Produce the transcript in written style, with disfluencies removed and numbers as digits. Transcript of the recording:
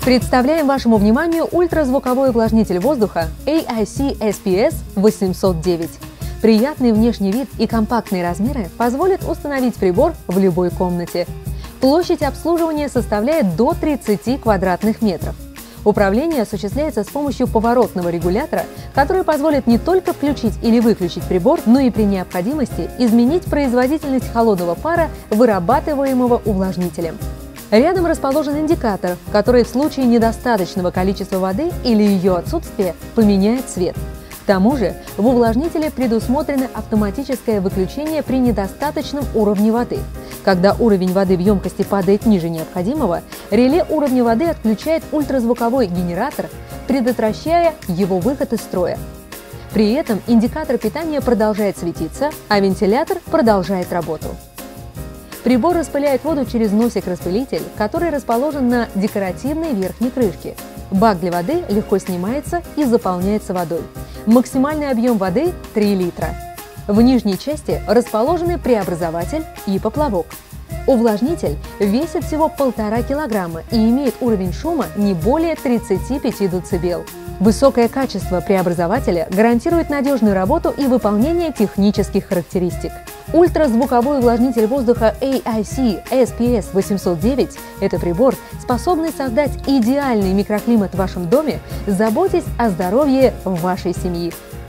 Представляем вашему вниманию ультразвуковой увлажнитель воздуха AIC SPS 809. Приятный внешний вид и компактные размеры позволят установить прибор в любой комнате. Площадь обслуживания составляет до 30 квадратных метров. Управление осуществляется с помощью поворотного регулятора, который позволит не только включить или выключить прибор, но и при необходимости изменить производительность холодного пара, вырабатываемого увлажнителем. Рядом расположен индикатор, который в случае недостаточного количества воды или ее отсутствия поменяет цвет. К тому же в увлажнителе предусмотрено автоматическое выключение при недостаточном уровне воды. Когда уровень воды в емкости падает ниже необходимого, реле уровня воды отключает ультразвуковой генератор, предотвращая его выход из строя. При этом индикатор питания продолжает светиться, а вентилятор продолжает работу. Прибор распыляет воду через носик-распылитель, который расположен на декоративной верхней крышке. Бак для воды легко снимается и заполняется водой. Максимальный объем воды – 3 литра. В нижней части расположены преобразователь и поплавок. Увлажнитель весит всего 1,5 килограмма и имеет уровень шума не более 35 дБ. Высокое качество преобразователя гарантирует надежную работу и выполнение технических характеристик. Ультразвуковой увлажнитель воздуха AIC SPS 809 – это прибор, способный создать идеальный микроклимат в вашем доме, заботясь о здоровье вашей семьи.